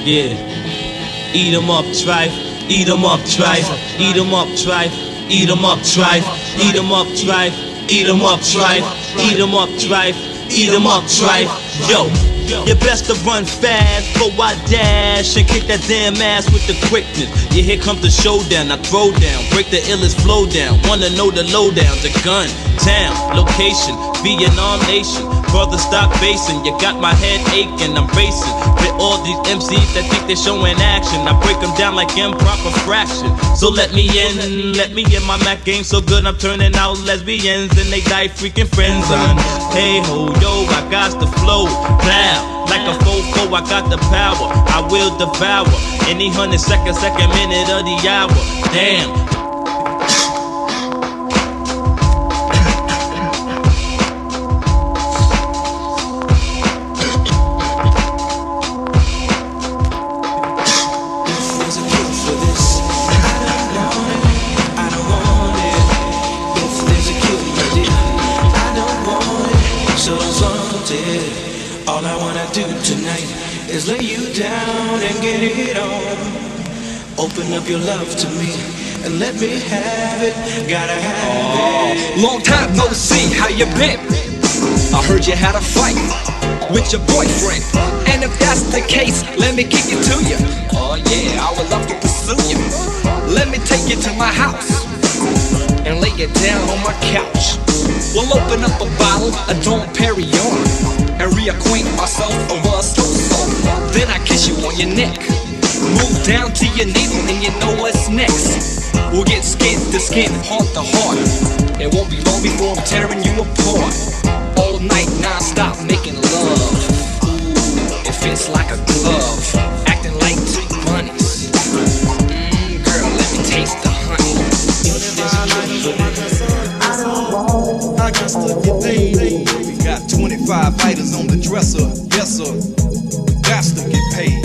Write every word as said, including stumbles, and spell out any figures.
Yeah. Eat 'em up, trife. Eat 'em up, trife. Eat 'em up, trife. Eat 'em up, trife. Eat 'em up, trife. Eat 'em up, trife. Eat 'em up, trife. Eat 'em up, trife. Yo. You best to run fast, for I dash and kick that damn ass with the quickness. Yeah, here comes the showdown, I throw down, break the illest flow down. Wanna know the lowdown, the gun, town, location, Vietnam nation. Brother, stop basing, you got my head aching, I'm racing with all these M Cs that think they're showing action. I break them down like improper fraction. So let me in, let me in, my Mac game so good I'm turning out lesbians and they die freaking friends on. Hey ho, yo, I got the flow, now. Like a fofo, I got the power. I will devour any hundred second, second minute of the hour. Damn. All I wanna do tonight is lay you down and get it on. Open up your love to me and let me have it. Gotta have oh, it. Long time no see, how you been? I heard you had a fight with your boyfriend, and if that's the case, let me kick it to you. Oh yeah, I would love to pursue you. Let me take you to my house and lay you down on my couch. We'll open up a bottle of Dom Perignon and reacquaint myself over a so-so. Then I kiss you on your neck, move down to your navel, and you know what's next. We'll get skin to skin, heart to heart. It won't be long before I'm tearing you apart. All night, non-stop, making love. Ooh, it fits like a glove, acting like two bunnies. Mmm, girl, let me taste the honey. I got to get paid. We got twenty-five items on the dresser. Yes sir, got to get paid.